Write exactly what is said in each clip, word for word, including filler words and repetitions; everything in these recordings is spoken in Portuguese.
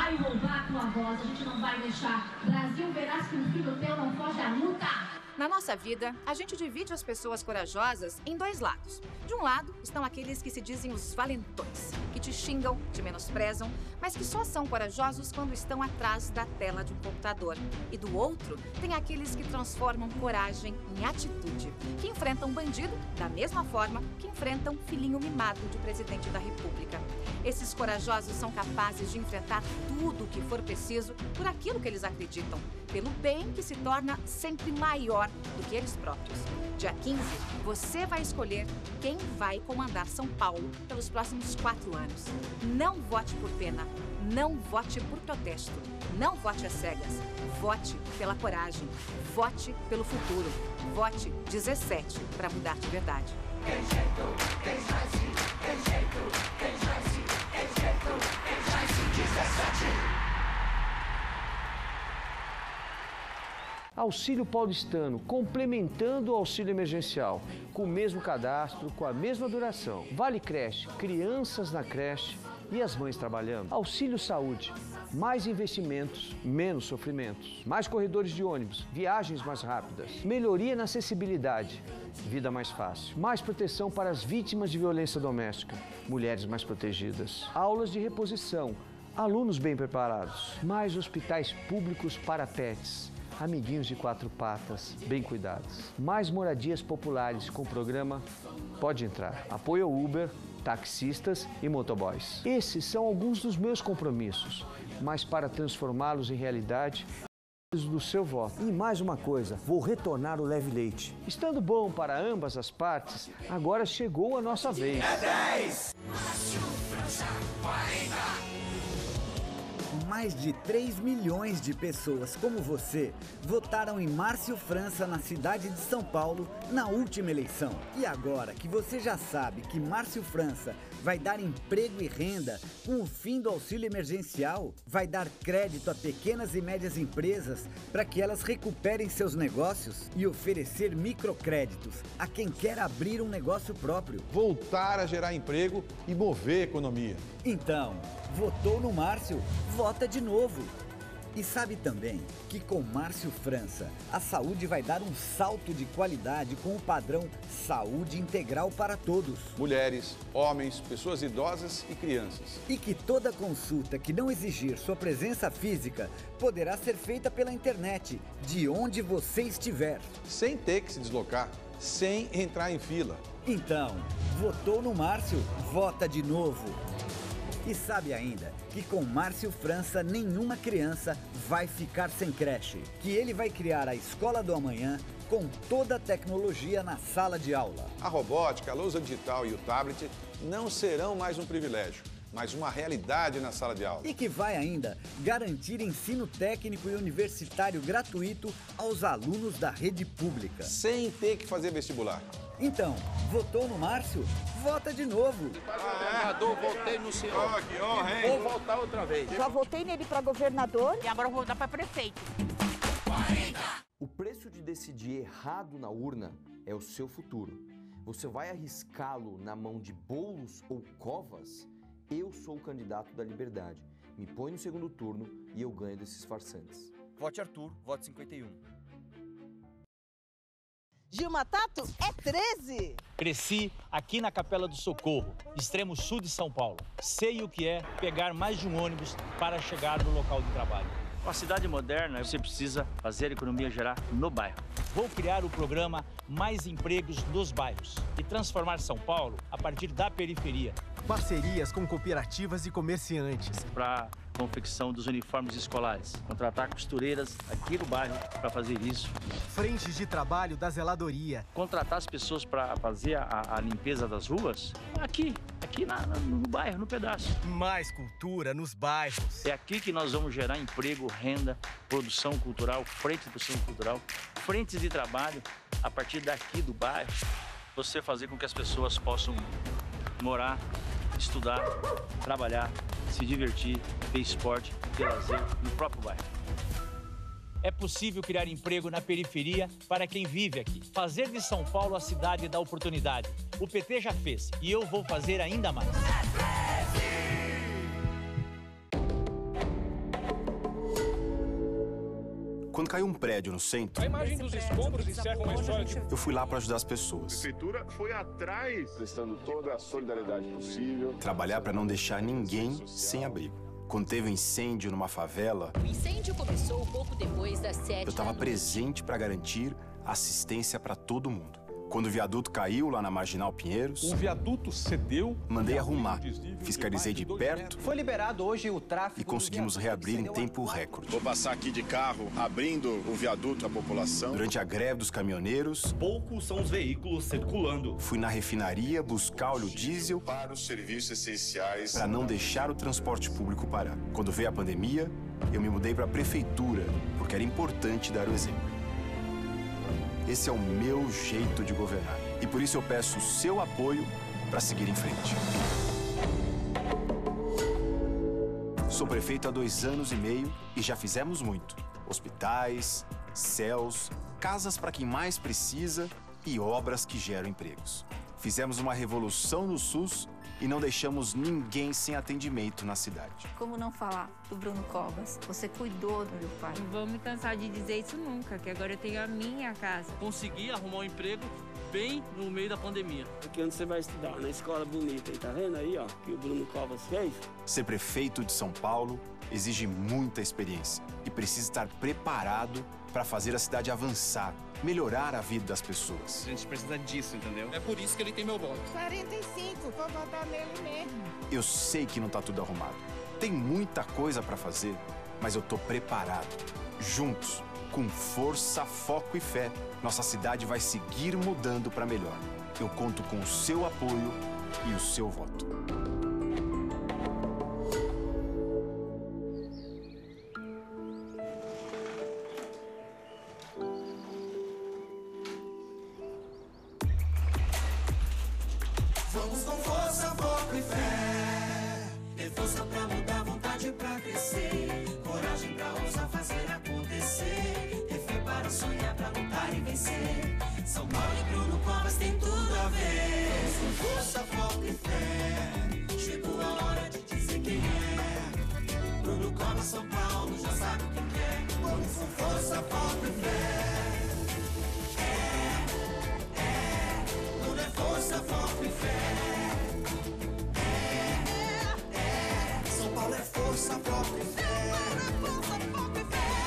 vai roubar a tua voz, a gente não vai deixar. Brasil, verás que um filho teu não foge à luta. Na nossa vida, a gente divide as pessoas corajosas em dois lados. De um lado, estão aqueles que se dizem os valentões, que te xingam, te menosprezam, mas que só são corajosos quando estão atrás da tela de um computador. E do outro, tem aqueles que transformam coragem em atitude, que enfrentam um bandido da mesma forma que enfrentam um filhinho mimado de presidente da República. Esses corajosos são capazes de enfrentar tudo o que for preciso por aquilo que eles acreditam, pelo bem que se torna sempre maior do que eles próprios. Dia quinze, você vai escolher quem vai comandar São Paulo pelos próximos quatro anos. Não vote por pena, não vote por protesto, não vote às cegas. Vote pela coragem, vote pelo futuro. Vote dezessete para mudar de verdade. Tem jeito, tem chance, tem jeito, tem chance, tem jeito, tem chance, dezessete. Auxílio paulistano, complementando o auxílio emergencial, com o mesmo cadastro, com a mesma duração. Vale creche, crianças na creche e as mães trabalhando. Auxílio saúde, mais investimentos, menos sofrimentos. Mais corredores de ônibus, viagens mais rápidas. Melhoria na acessibilidade, vida mais fácil. Mais proteção para as vítimas de violência doméstica, mulheres mais protegidas. Aulas de reposição, alunos bem preparados. Mais hospitais públicos para pets. Amiguinhos de quatro patas, bem cuidados. Mais moradias populares com o programa Pode Entrar. Apoio ao Uber, taxistas e motoboys. Esses são alguns dos meus compromissos, mas para transformá-los em realidade, do seu voto. E mais uma coisa, vou retornar o Leve Leite. Estando bom para ambas as partes, agora chegou a nossa vez. É dez! Márcio França, quarenta! Mais de três milhões de pessoas como você votaram em Márcio França na cidade de São Paulo na última eleição. E agora que você já sabe que Márcio França vai dar emprego e renda com o fim do auxílio emergencial, vai dar crédito a pequenas e médias empresas para que elas recuperem seus negócios e oferecer microcréditos a quem quer abrir um negócio próprio. Voltar a gerar emprego e mover a economia. Então, votou no Márcio? Vota de novo. E sabe também que com Márcio França, a saúde vai dar um salto de qualidade com o padrão Saúde Integral para Todos. Mulheres, homens, pessoas idosas e crianças. E que toda consulta que não exigir sua presença física poderá ser feita pela internet, de onde você estiver. Sem ter que se deslocar, sem entrar em fila. Então, votou no Márcio? Vota de novo. E sabe ainda que com Márcio França nenhuma criança vai ficar sem creche, que ele vai criar a escola do amanhã com toda a tecnologia na sala de aula. A robótica, a lousa digital e o tablet não serão mais um privilégio, mas uma realidade na sala de aula. E que vai ainda garantir ensino técnico e universitário gratuito aos alunos da rede pública. Sem ter que fazer vestibular. Então, votou no Márcio? Vota de novo. Governador, votei no senhor. Oh, que honra, hein? Vou votar outra vez. Já votei nele para governador e agora vou votar para prefeito. O preço de decidir errado na urna é o seu futuro. Você vai arriscá-lo na mão de Boulos ou Covas? Eu sou o candidato da liberdade. Me põe no segundo turno e eu ganho desses farsantes. Vote Arthur, vote cinquenta e um. Gilma Tato é treze. Cresci aqui na Capela do Socorro, extremo sul de São Paulo. Sei o que é pegar mais de um ônibus para chegar no local de trabalho. Uma cidade moderna, você precisa fazer a economia gerar no bairro. Vou criar o programa Mais Empregos nos Bairros e transformar São Paulo a partir da periferia. Parcerias com cooperativas e comerciantes. Para confecção dos uniformes escolares. Contratar costureiras aqui no bairro para fazer isso. Frentes de trabalho da zeladoria. Contratar as pessoas para fazer a, a limpeza das ruas aqui, aqui na, no bairro, no pedaço. Mais cultura nos bairros. É aqui que nós vamos gerar emprego, renda, produção cultural, frente de produção cultural, frentes de trabalho a partir daqui do bairro. Você fazer com que as pessoas possam morar, estudar, trabalhar, se divertir, ter esporte, ter lazer no próprio bairro. É possível criar emprego na periferia para quem vive aqui. Fazer de São Paulo a cidade da oportunidade. O P T já fez e eu vou fazer ainda mais. Quando caiu um prédio no centro, A imagem dos escombros encerra uma história de... eu fui lá para ajudar as pessoas. A prefeitura foi atrás, prestando toda a solidariedade possível. Trabalhar para não deixar ninguém sem abrigo. Quando teve um incêndio numa favela, O incêndio começou um pouco depois das sete eu estava da noite. presente para garantir assistência para todo mundo. Quando o viaduto caiu lá na Marginal Pinheiros, O viaduto cedeu. mandei arrumar, fiscalizei de perto Foi liberado hoje o tráfego. e conseguimos reabrir em tempo recorde. Vou passar aqui de carro, abrindo o viaduto à população. Durante a greve dos caminhoneiros, poucos são os veículos circulando. Fui na refinaria buscar óleo diesel Para os serviços essenciais. para não deixar o transporte público parar. Quando veio a pandemia, eu me mudei para a prefeitura, porque era importante dar o exemplo. Esse é o meu jeito de governar. E por isso eu peço o seu apoio para seguir em frente. Sou prefeito há dois anos e meio e já fizemos muito. Hospitais, céus, casas para quem mais precisa e obras que geram empregos. Fizemos uma revolução no SUS e não deixamos ninguém sem atendimento na cidade. Como não falar do Bruno Covas? Você cuidou do meu pai. Não vou me cansar de dizer isso nunca, que agora eu tenho a minha casa. Consegui arrumar um emprego bem no meio da pandemia. Aqui onde você vai estudar, na escola bonita, aí, tá vendo aí, ó, que o Bruno Covas fez? Ser prefeito de São Paulo exige muita experiência e precisa estar preparado para fazer a cidade avançar, melhorar a vida das pessoas. A gente precisa disso, entendeu? É por isso que ele tem meu voto. quarenta e cinco, vou votar nele mesmo. Eu sei que não tá tudo arrumado. Tem muita coisa para fazer, mas eu tô preparado. Juntos, com força, foco e fé, nossa cidade vai seguir mudando para melhor. Eu conto com o seu apoio e o seu voto. Vamos com força, foco e fé. Ter força pra mudar, vontade pra crescer. Coragem pra ousar fazer acontecer. Ter fé para sonhar, pra lutar e vencer. São Paulo e Bruno Covas tem tudo a ver. Vamos com força, foco e fé. Chegou a hora de dizer quem é. Bruno Covas, São Paulo, já sabe quem quer. Vamos com força, foco e fé. É, é, Bruno é força, foco e fé. Paulo é força, foco e fé. Força, foco e fé.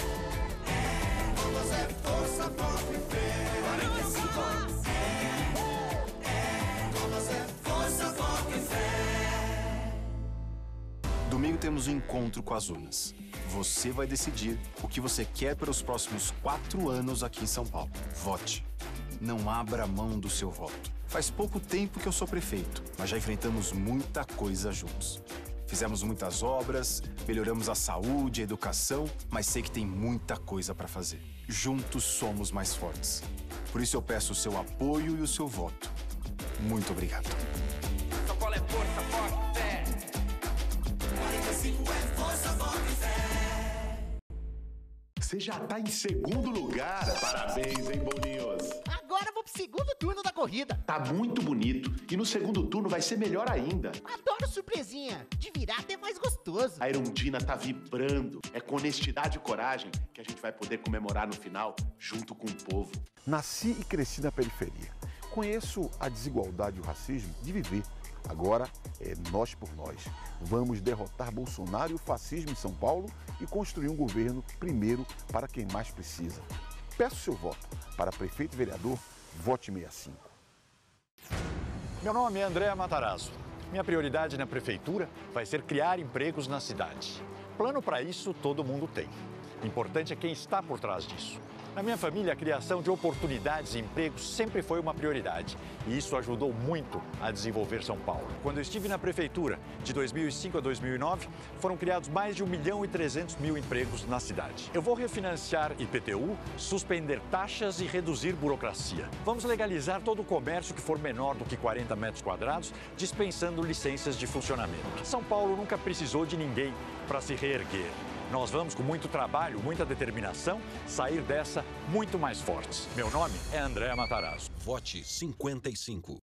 É, Covas é força, foco e fé. quarenta e cinco. É, é, Covas é força, foco e fé. Domingo temos um encontro com as urnas. Você vai decidir o que você quer pelos próximos quatro anos aqui em São Paulo. Vote. Não abra mão do seu voto. Faz pouco tempo que eu sou prefeito, mas já enfrentamos muita coisa juntos. Fizemos muitas obras, melhoramos a saúde, a educação, mas sei que tem muita coisa para fazer. Juntos somos mais fortes. Por isso eu peço o seu apoio e o seu voto. Muito obrigado. São Paulo é força, foco e fé. quarenta e cinco é força, foco e fé. Você já tá em segundo lugar. Parabéns, hein, Boninhos? Agora eu vou pro segundo turno da corrida. Tá muito bonito. E no segundo turno vai ser melhor ainda. Adoro surpresinha. De virar até mais gostoso. A Erundina tá vibrando. É com honestidade e coragem que a gente vai poder comemorar no final, junto com o povo. Nasci e cresci na periferia. Conheço a desigualdade e o racismo de viver. Agora é nós por nós. Vamos derrotar Bolsonaro e o fascismo em São Paulo e construir um governo primeiro para quem mais precisa. Peço seu voto. Para prefeito e vereador, vote sessenta e cinco. Meu nome é André Matarazzo. Minha prioridade na prefeitura vai ser criar empregos na cidade. Plano para isso todo mundo tem. Importante é quem está por trás disso. Na minha família, a criação de oportunidades e empregos sempre foi uma prioridade. E isso ajudou muito a desenvolver São Paulo. Quando eu estive na prefeitura, de dois mil e cinco a dois mil e nove, foram criados mais de um milhão e trezentos mil empregos na cidade. Eu vou refinanciar I P T U, suspender taxas e reduzir burocracia. Vamos legalizar todo o comércio que for menor do que quarenta metros quadrados, dispensando licenças de funcionamento. São Paulo nunca precisou de ninguém para se reerguer. Nós vamos, com muito trabalho, muita determinação, sair dessa muito mais fortes. Meu nome é André Matarazzo. Vote cinquenta e cinco.